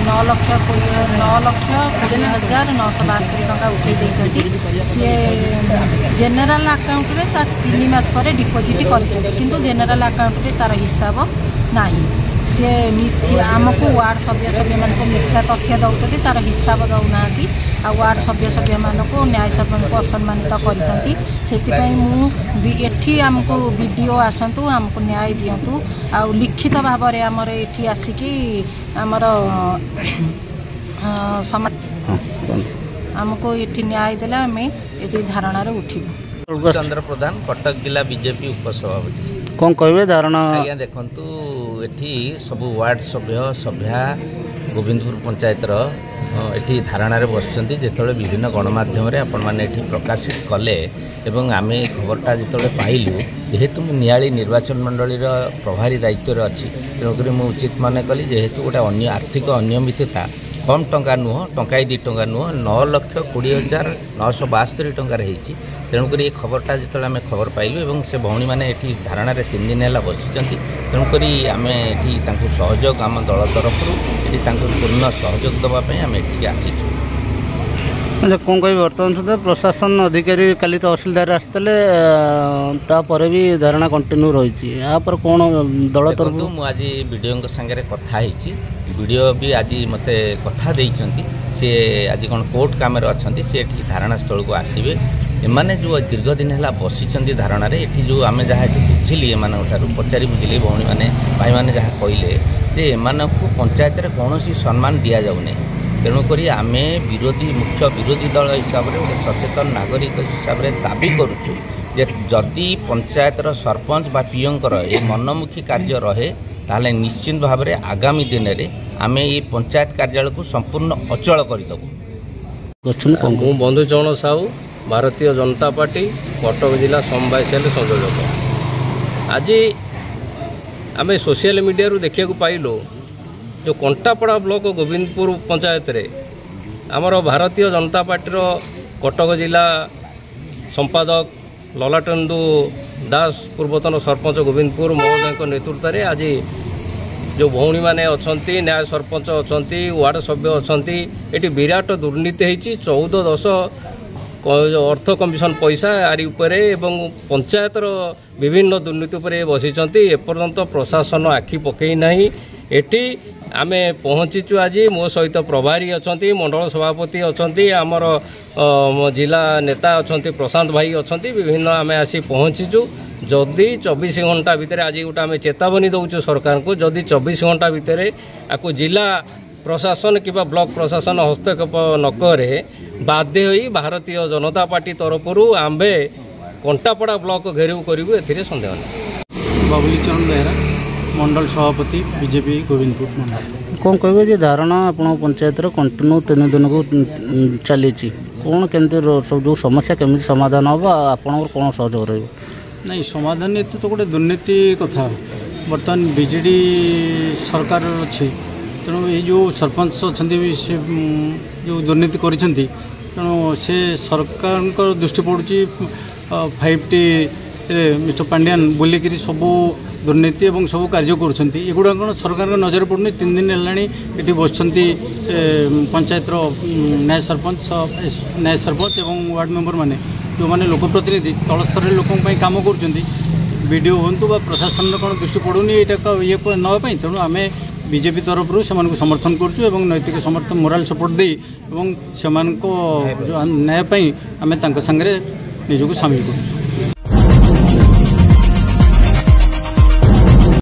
9,20,972 टंका उठे देइछथि से जनरल अकाउंट रे 3 मास पर डिपोजिट किंतु जनरल अकाउंट रे तार हिसाब नाही से मिथ्या आमको वार्ड सभ्य मान को मिथ्या तथ्य दौरान तार हिसाब दौना आ वार्ड सभ्य मान को न्याय सभा को असम्मानित करती आमको वीडियो आसतु आमको न्याय दिंतु आ लिखित भाव में आमर ये आसिकी आमर आमको ये न्याय देला आम ये धारणा उठिबु। चंद्र प्रधान कटक जिला बीजेपी उपसभापति कौन कहे धारणा आज्ञा देखु ये सब वार्ड सभ्या गोविंदपुर पंचायत ये धारणा बसुँच जो विभिन्न गणमाध्यम आपण मैंने प्रकाशित कले एवं आम खबरटा जो पाइलु जेहेतु नियाली निर्वाचन मंडली प्रभारी दायित्व अच्छी तेणुक मुझे उचित मन कली जेहेतु गोटे अन्य आर्थिक अनियमितता कम टंका नुह टंकाई 2 टंका नुह 9,20,972 टंकार होती तेणुक ये खबरटा जो आम खबर पाइलु एवं से भौणी मैंने ये धारणा 3 दिन है बसिंट तेणुक आम ये सहयोग आम दल तरफ ये पूर्ण सहयोग देवाई आम ये आसीचु। कौन कह बर्तमान सुधा प्रशासन अधिकारी काली तहसिलदार आसते भी धारणा कंटिन्यू रही कौन दल तरफ आज वीडियो सागर कथा वीडियो भी आज मत कथा सी आज कौन कोर्ट काम अच्छा सी धारणा स्थल को आसवे एमाने जो दीर्घ दिन है बसिंट धारणा ये जो आम जहाँ बुझिली एम पचारि बुझिली भौणी मैंने भाई मैंने जहाँ कहले एम को पंचायत में कौन सम्मान दि जाऊनी तेणुक आम मुख्य विरोधी दल हिसाब से गोटे सचेतन नागरिक हिसाब से दाबी करुचु जे जदि पंचायतर सरपंच बा पीओंकर ये मनमुखी कार्य रहे ताले निश्चित भाव में आगामी दिन में आम ये पंचायत कार्यालय को संपूर्ण अचल करदेबू। बंधुचरण साहू भारतीय जनता पार्टी कटक जिला समवाय सेल संयोजक आज आम सोशल मीडिया देखा पाइलु जो कंटापड़ा ब्लॉक गोविंदपुर पंचायत रे आमर भारतीय जनता पार्टी कटक जिला संपादक ललाटेन्दु दास पूर्वतन सरपंच गोविंदपुर महोदय नेतृत्व में आज जो भौणी मैंने अच्छा न्याय सरपंच अच्छा वार्ड सभ्य अच्छा ये विराट दुर्नीति होती 14-10 अर्थ कमिशन पैसा आरी उपरे एवं पंचायतर विभिन्न दुर्नीति उपर बसिंट एपर्यंत प्रशासन आखि पकई नहीं एटी आमे पहुँचीचु आज मो सहित प्रभारी अच्छा मंडल सभापति अच्छा आमर जिला नेता अच्छा प्रशांत भाई अच्छा विभिन्न आम आसी पहुँचीचु जदि 24 घंटा भितर आज गोटे आम चेतावनी दौचु सरकार को जदि 24 घंटा भितर आपको जिला प्रशासन कि ब्लॉक प्रशासन हस्तक्षेप नकरे बाध्य होई भारतीय जनता पार्टी तरफ आम्बे कंटापड़ा ब्लॉक घेराव करूँ ए सन्देह नहीं। बाबुली चरण बेहरा मंडल सभापति बीजेपी गोविंदपुर मंडल कौन कहे धारणा आप पंचायत कंटिन्यू 3 दिन को चली कौन केमती सब जो समस्या केमी समाधान हम आप कौन सहयोग रही नहीं समाधान ये तो गोटे दुर्नीति कथा बर्तमान बीजेडी सरकार अच्छी तेणु ये जो सरपंच अच्छा से जो दुर्नीति कर तेणु से सरकार दृष्टि पड़ुची 5T मिस्टर पांड्यान बुलिक सबू दुर्नीति और सब कार्य करुँचा कौन सरकार नजर पड़ुनी 3 दिन है ये बस पंचायत न्याय सरपंच और वार्ड मेंबर मैंने जो मैंने लोकप्रतिनिधि तल स्तर लोक कम कर वीडियो हूँ प्रशासन कौन दृष्टि पड़ुनी यहाँ ये नापी तेणु आम बीजेपी तरफ से समर्थन करुँ नैतिक समर्थन मोराल सपोर्ट दे न्यायपाई आम सागर निजक सामिल करूँ।